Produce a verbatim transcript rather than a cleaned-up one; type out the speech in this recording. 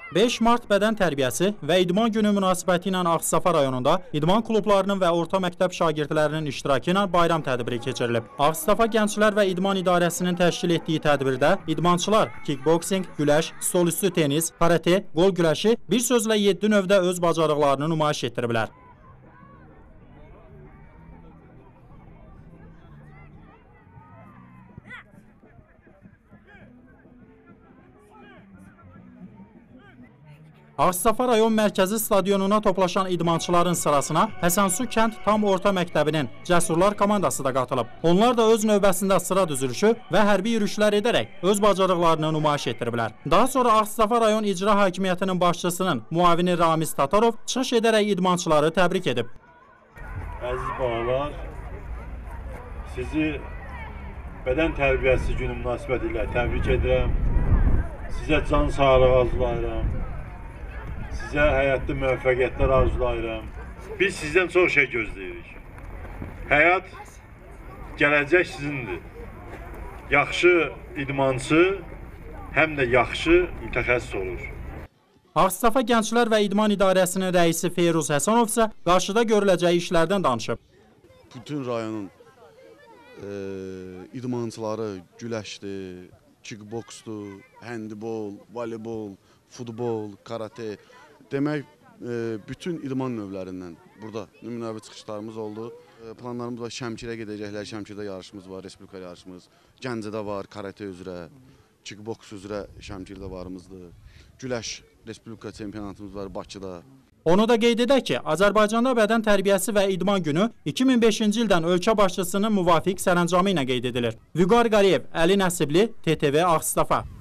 beş mart bədən tərbiyəsi və idman günü münasibəti ilə Ağstafa rayonunda idman klublarının və orta məktəb şagirdlərinin iştirakı ilə bayram tədbiri keçirilib. Ağstafa Gənclər və İdman İdarəsinin təşkil etdiyi tədbirdə idmançılar kickboksing, güləş, stolüstü tenis, karate, qol güləşi, bir sözlə yeddi növdə öz bacarıqlarını nümayiş etdiriblər. Ağstafa rayon mərkəzi stadionuna toplaşan idmançıların sırasına Həsənsu kənd tam orta məktəbinin Cəsurlar komandası da qatılıb. Onlar da öz növbəsində sıra düzülüşü və hərbi yürüşlər edərək öz bacarıqlarını nümayiş etdiriblər. Daha sonra Ağstafa rayon icra hakimiyyətinin başçısının muavini Ramiz Tatarov çıxış edərək idmançıları təbrik edib. Əziz balalar, sizi bədən tərbiyəsi günü münasibəti ilə təbrik edirəm. Sizə can sağlığı arzulayıram. Sizə həyatda müvəffəqiyyətlər arzulayıram. Biz sizdən çox şey gözləyirik. Həyat, gələcək sizindir. Yaxşı idmançı, həm də yaxşı mütəxəssis olur. Ağstafa Gənclər və İdman İdarəsinin rəisi Feyruz Həsənov isə qarşıda görüləcəyi işlərdən danışıb. Bütün rayonun e, idmançıları güləşdir, kickboksdur, handbol, voleybol, futbol, karate, demək e, bütün idman növlərindən burada nümunəvi çıxışlarımız oldu. E, planlarımız var, Şəmkirə gedəcəklər, Şəmkirdə yarışımız var, Respublika yarışımız, Gəncədə var, karate üzrə, kickboks üzrə Şəmkirdə varımızdır, güləş Respublika çempionatımız var Bakıda. Onu da qeyd edək ki, Azərbaycanda bədən tərbiyəsi və idman günü iki min beşinci ildən ölkə başçısının müvafiq sərəncamı ilə qeyd edilir. Vüqar Qariyev, Əli Nəsibli, T T V Ağstafa.